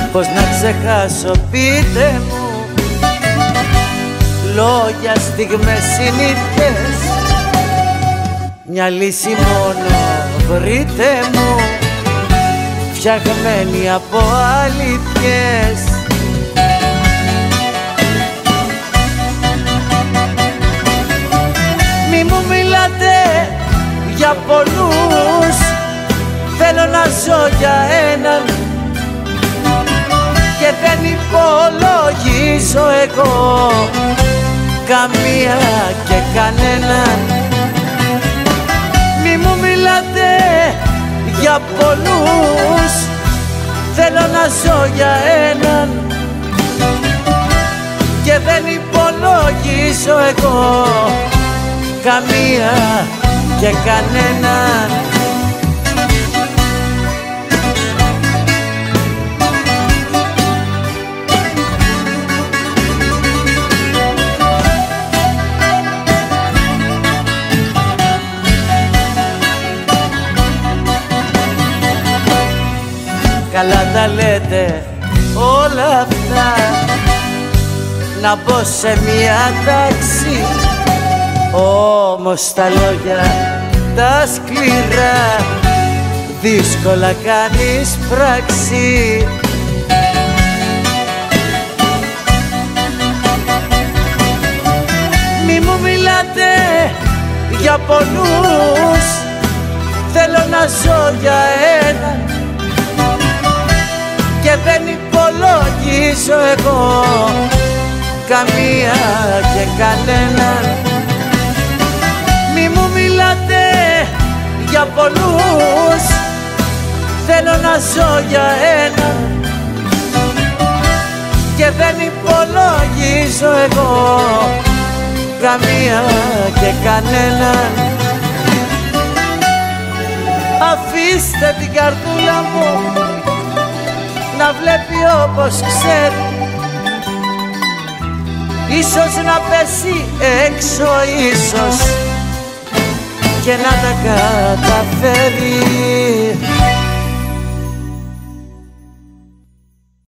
Πώς να ξεχάσω, πείτε μου, λόγια, στιγμές, συνήθειες, μια λύση μόνο βρείτε μου, φτιαγμένη από αλήθειες. Μη μου μιλάτε για πολλούς, θέλω να ζω για έναν και δεν υπολογίζω εγώ καμία και κανέναν. Μη μου μιλάτε για πολλούς, θέλω να ζω για έναν και δεν υπολογίζω εγώ καμία και κανέναν. Καλά τα λέτε όλα αυτά, να μπω σε μια τάξη, όμως τα λόγια τα σκληρά δύσκολα κάνεις πράξη. Μη μου μιλάτε για πολλούς, θέλω να ζω για έναν και δεν υπολογίζω εγώ καμία και κανέναν. Μη μου μιλάτε για πολλούς, θέλω να ζω για έναν και δεν υπολογίζω εγώ καμία και κανέναν. Αφήστε την καρδούλα μου να βλέπει όπως ξέρει, ίσως να πέσει έξω, ίσως και να τα καταφέρει.